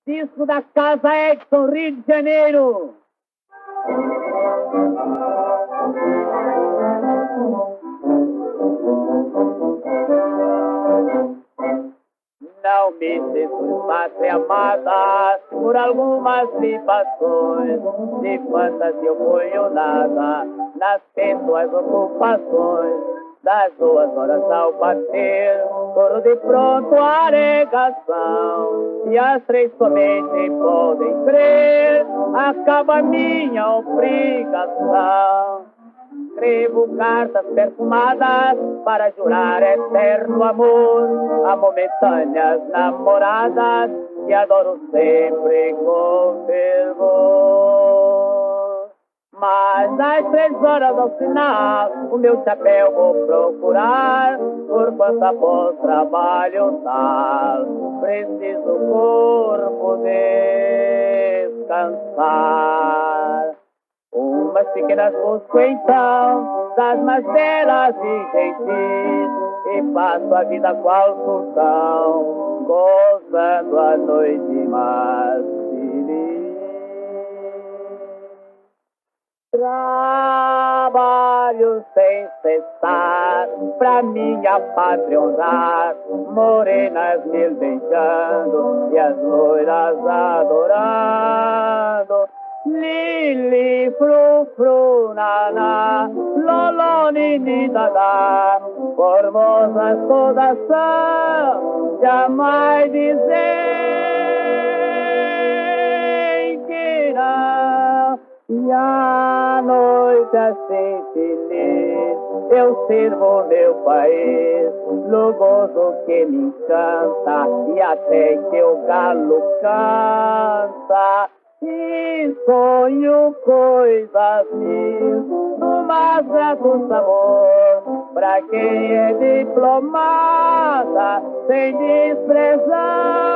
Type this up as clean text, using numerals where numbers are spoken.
Disco da Casa Edson, Rio de Janeiro. Não me sinto pátria amada por algumas libações de fantasia eu ponho nada nas pessoas ocupações. Das 2 horas ao bater, coro de pronto a aregação. E às 3 somente podem crer, acaba minha obrigação. Escrevo cartas perfumadas para jurar eterno amor a momentâneas namoradas que adoro sempre com fervor. Mas às 3 horas ao final, o meu chapéu vou procurar, por quanto após trabalho tal, preciso o corpo descansar. Umas pequenas busco então, das mais belas e gentis, e passo a vida qual sultão, gozando a noite mais feliz. Trabalho sem cessar, pra minha pátria honrar, morenas me beijando e as loiras adorando. Lili, fru, fru, naná, lolo, nini, dadá, formosas todas são, jamais dizem que não. E à noite assim feliz, eu sirvo meu país, no gozo que me encanta, e até que o galo canta. E sonho coisas mil, do mais grato sabor, pra quem é diplomata, sem desprezar.